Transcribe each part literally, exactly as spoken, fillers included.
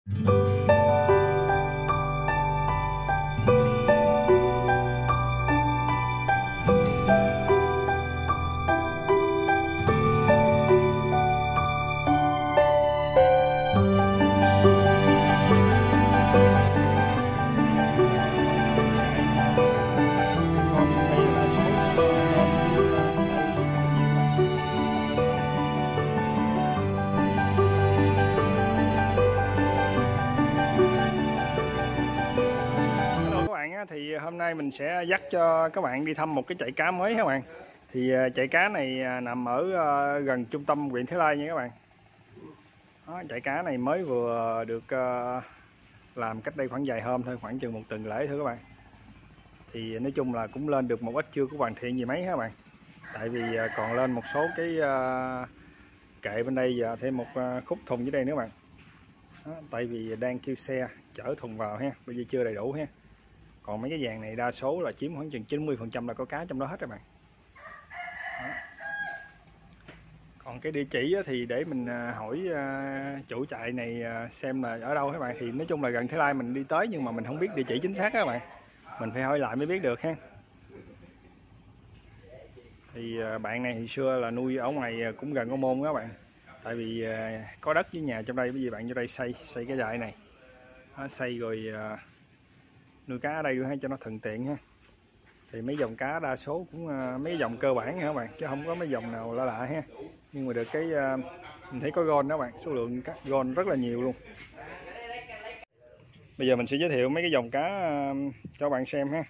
Thì hôm nay mình sẽ dắt cho các bạn đi thăm một cái trại cá mới các bạn. Thì trại cá này nằm ở gần trung tâm huyện Thới Lai nha các bạn. Đó, trại cá này mới vừa được làm cách đây khoảng vài hôm thôi, khoảng chừng một tuần lễ thôi các bạn. Thì nói chung là cũng lên được một ít, chưa có hoàn thiện gì mấy các bạn. Tại vì còn lên một số cái kệ bên đây và thêm một khúc thùng dưới đây nữa các bạn. Đó, tại vì đang kêu xe chở thùng vào ha, bây giờ chưa đầy đủ ha. Còn mấy cái vàng này đa số là chiếm khoảng chừng chín mươi phần trăm là có cá trong đó hết các bạn. Đó. Còn cái địa chỉ thì để mình hỏi chủ trại này xem là ở đâu các bạn. Thì nói chung là gần Thới Lai mình đi tới, nhưng mà mình không biết địa chỉ chính xác các bạn. Mình phải hỏi lại mới biết được ha. Thì bạn này thì xưa là nuôi ở ngoài cũng gần Ô Môn các bạn. Tại vì có đất với nhà trong đây, bởi vì bạn vô đây xây xây cái trại này. Đó, xây rồi nuôi cá ở đây hay cho nó thuận tiện ha. Thì mấy dòng cá đa số cũng uh, mấy dòng cơ bản ha các bạn, chứ không có mấy dòng nào lạ lạ ha. Nhưng mà được cái uh, mình thấy có gon đó bạn, số lượng cá gon rất là nhiều luôn. Bây giờ mình sẽ giới thiệu mấy cái dòng cá uh, cho bạn xem ha.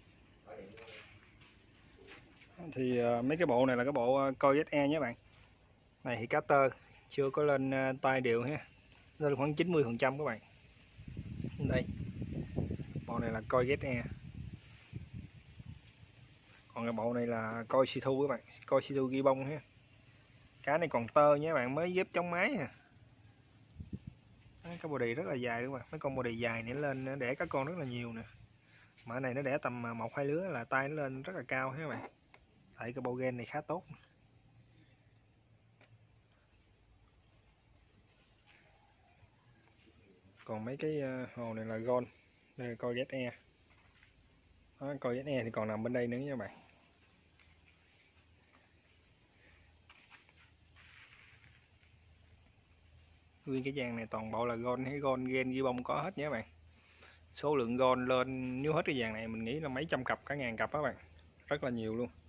Thì uh, mấy cái bộ này là cái bộ uh, coi ét e nhé các bạn. Này thì cá tơ chưa có lên uh, tay đều ha, lên khoảng chín mươi phần trăm các bạn. Đây bộ này là coi ét e. Còn cái bộ này là coi si thu các bạn, coi si thu ghi bông ha. Cá này còn tơ nhé các bạn, mới ghép chống máy à. Cái body rất là dài đúng không? Mấy con body dài này lên nó đẻ các con rất là nhiều nè. Mà cái này nó đẻ tầm một hai lứa là tay nó lên rất là cao ha các bạn. Tại cái bộ gen này khá tốt. Còn mấy cái hồ này là gon, đây là coi ét e. Đó, coi ét e thì còn nằm bên đây nữa nha các bạn. Nguyên cái dàn này toàn bộ là gon hay gon gen ghi bông có hết nhé các bạn. Số lượng gon lên nếu hết cái dàn này mình nghĩ là mấy trăm cặp, cả ngàn cặp các bạn, rất là nhiều luôn.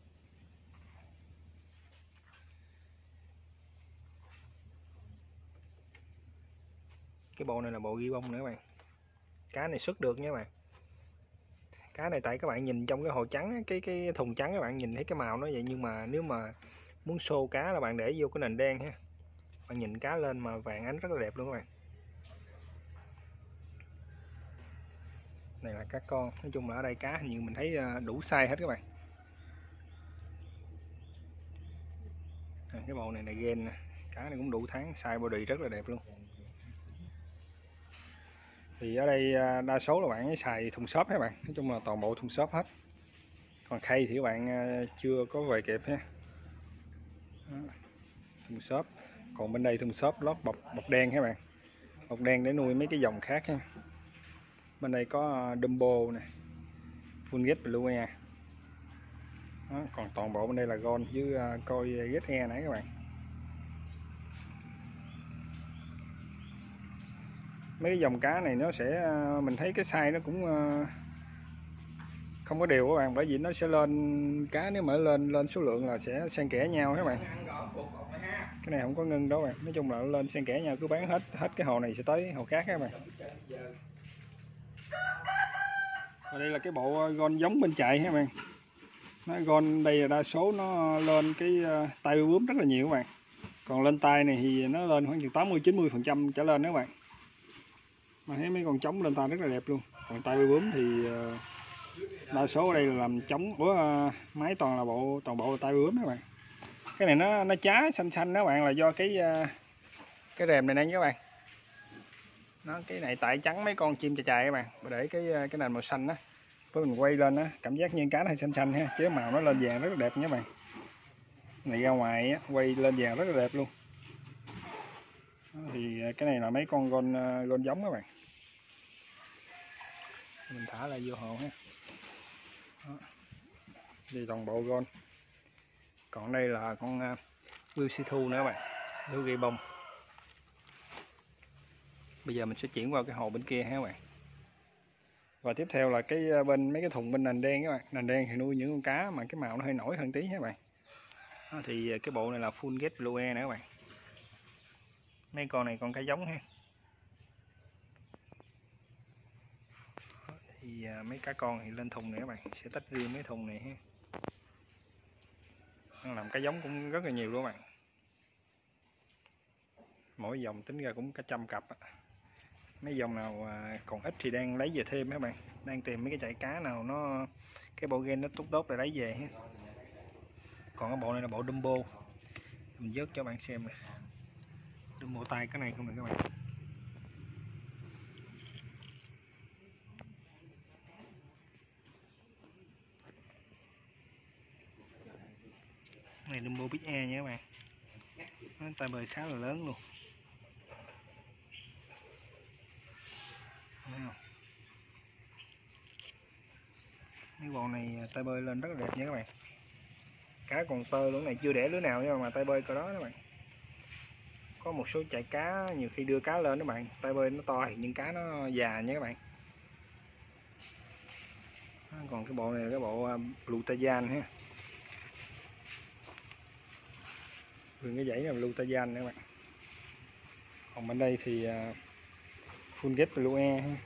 Cái bộ này là bộ ghi bông nữa các bạn. Cá này xuất được nha các bạn. Cá này tại các bạn nhìn trong cái hồ trắng, cái cái thùng trắng các bạn nhìn thấy cái màu nó vậy, nhưng mà nếu mà muốn xô cá là bạn để vô cái nền đen ha. Bạn nhìn cá lên mà vàng ánh rất là đẹp luôn các bạn. Này là cá con, nói chung là ở đây cá hình như mình thấy đủ size hết các bạn. Cái bộ này là gen nè, cá này cũng đủ tháng, size body rất là đẹp luôn. Thì ở đây đa số là bạn ấy xài thùng xốp các bạn, nói chung là toàn bộ thùng xốp hết. Còn khay thì các bạn chưa có về kịp ha. Đó, thùng xốp. Còn bên đây thùng xốp lót bọc bọc đen các bạn, bọc đen để nuôi mấy cái dòng khác ha. Bên đây có Dumbo nè, full ghép blue. Đó, còn toàn bộ bên đây là gon với uh, coi ghét e nãy các bạn. Mấy cái dòng cá này nó sẽ uh, mình thấy cái size nó cũng uh, không có đều các bạn, bởi vì nó sẽ lên cá, nếu mà lên lên số lượng là sẽ xen kẽ nhau các bạn. Cái này không có ngưng đâu bạn, nói chung là lên xen kẽ nhau, cứ bán hết hết cái hồ này sẽ tới hồ khác các bạn. Và đây là cái bộ gon giống bên chạy các bạn. Nó gon đây là đa số nó lên cái uh, tay bướm rất là nhiều các bạn. Còn lên tay này thì nó lên khoảng chừng tám mươi chín mươi phần trăm trở lên đó các bạn. Mà thấy mấy con trống lên tay rất là đẹp luôn. Còn tay bướm thì uh, đa số ở đây là làm trống của uh, máy toàn là bộ toàn bộ là tay bướm các bạn. Cái này nó nó chá xanh xanh đó các bạn, là do cái uh, cái rèm này nè các bạn. Nó cái này tại trắng mấy con chim chài chài các bạn, để cái cái nền màu xanh đó. Với mình quay lên á, cảm giác như cá nó xanh xanh ha, chế màu nó lên vàng rất là đẹp nha các bạn. Này ra ngoài á, quay lên vàng rất là đẹp luôn. Đó. Thì cái này là mấy con gon gon giống các bạn, mình thả lại vô hồ ha. Đó. Thì toàn bộ gon. Còn đây là con uh, Wilsey Thu nữa các bạn, lưu ghi bông. Bây giờ mình sẽ chuyển vào cái hồ bên kia ha các bạn. Và tiếp theo là cái bên mấy cái thùng bên nền đen các bạn. Nền đen thì nuôi những con cá mà cái màu nó hơi nổi hơn tí ha các bạn. Đó, thì cái bộ này là full gate blue air nữa các bạn. Mấy con này con cá giống ha. Thì mấy cá con thì lên thùng này các bạn, sẽ tách riêng mấy thùng này ha. Nó làm cá giống cũng rất là nhiều luôn các bạn. Mỗi dòng tính ra cũng cả trăm cặp. Mấy dòng nào còn ít thì đang lấy về thêm các bạn, đang tìm mấy cái chạy cá nào nó cái bộ gen nó tốt tốt để lấy về ha. Còn cái bộ này là bộ Dumbo, mình vớt cho bạn xem nè. Dumbo tay cái này không được các bạn. Cái này Dumbo Big Air nha các bạn. Nó tay bơi khá là lớn luôn. Thấy không? Mấy con này tay bơi lên rất là đẹp nha các bạn. Cá còn tơ luôn, này chưa đẻ lứa nào nhưng mà tay bơi coi đó các bạn. Có một số chạy cá nhiều khi đưa cá lên các bạn, tay bơi nó to thì những cá nó già nha các bạn. Còn cái bộ này là cái bộ Blutajan ha. Vườn cái dãy là Blutajan nữa các bạn. Còn bên đây thì full gate blue air ha.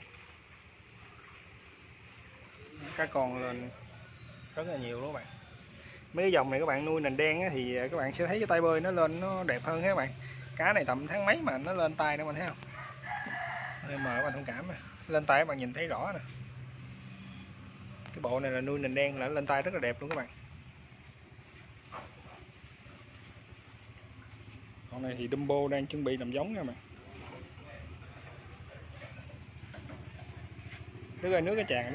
Cá con lên rất là nhiều luôn các bạn. Mấy cái dòng này các bạn nuôi nền đen thì các bạn sẽ thấy cái tay bơi nó lên nó đẹp hơn các bạn. Cá này tầm tháng mấy mà nó lên tay đó bạn thấy không? Đây mời các bạn thông cảm nè. Lên tay các bạn nhìn thấy rõ nè. Cái bộ này là nuôi nền đen là lên tay rất là đẹp luôn các bạn. Con này thì Dumbo đang chuẩn bị làm giống nha bạn. Nước ơi nước cái tràn nữa.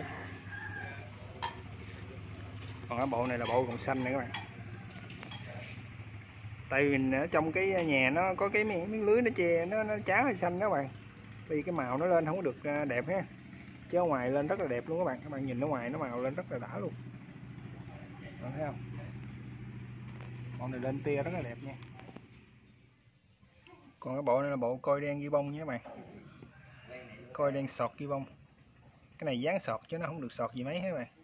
Còn cái bộ này là bộ còn xanh này các bạn. Tại vì mình ở trong cái nhà nó có cái miếng, miếng lưới nó che nó nó cháo hơi xanh các bạn. Vì cái màu nó lên không có được đẹp ha. Chứ ở ngoài lên rất là đẹp luôn các bạn. Các bạn nhìn ở ngoài nó màu lên rất là đã luôn. Bạn thấy không? Con này lên tia rất là đẹp nha. Còn cái bộ này là bộ coi đen ghi bông nha các bạn. Coi đen sọt ghi bông. Cái này dán sọt chứ nó không được sọt gì mấy hết các bạn.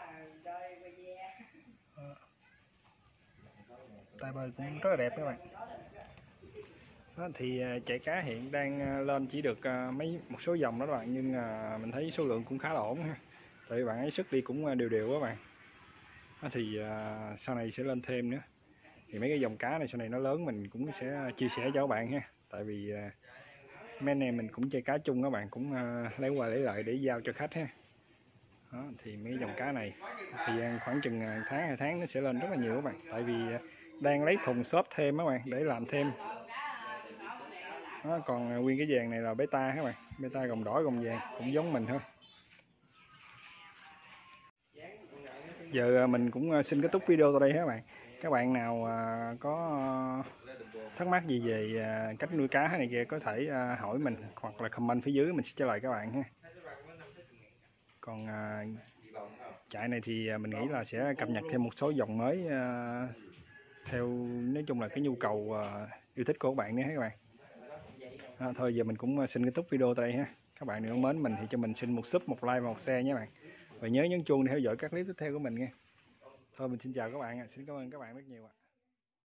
Tay bơi cũng rất là đẹp các bạn. Đó, thì chạy cá hiện đang lên chỉ được mấy một số dòng đó các bạn, nhưng mà mình thấy số lượng cũng khá là ổn ha. Tại vì bạn ấy sức đi cũng đều đều các bạn. Đó, thì sau này sẽ lên thêm nữa. Thì mấy cái dòng cá này sau này nó lớn mình cũng sẽ chia sẻ cho các bạn ha. Tại vì mấy anh em mình cũng chơi cá chung các bạn, cũng lấy qua lấy lại để giao cho khách ha. Đó, thì mấy dòng cá này thì khoảng chừng tháng hai tháng nó sẽ lên rất là nhiều các bạn. Tại vì đang lấy thùng xốp thêm các bạn để làm thêm. Đó, còn nguyên cái vàng này là beta các bạn, beta gồng đỏ gồng vàng cũng giống mình thôi. Giờ mình cũng xin kết thúc video tại đây các bạn. Các bạn nào có thắc mắc gì về cách nuôi cá này kia có thể hỏi mình hoặc là comment phía dưới, mình sẽ trả lời các bạn ha. Còn trại này thì mình nghĩ là sẽ cập nhật thêm một số dòng mới theo nói chung là cái nhu cầu yêu thích của các bạn nữa các bạn. À, thôi giờ mình cũng xin kết thúc video tại đây ha. Các bạn nếu mến mình thì cho mình xin một sub, một like và một share nhé bạn. Và nhớ nhấn chuông để theo dõi các clip tiếp theo của mình nha. Thôi mình xin chào các bạn, xin cảm ơn các bạn rất nhiều ạ.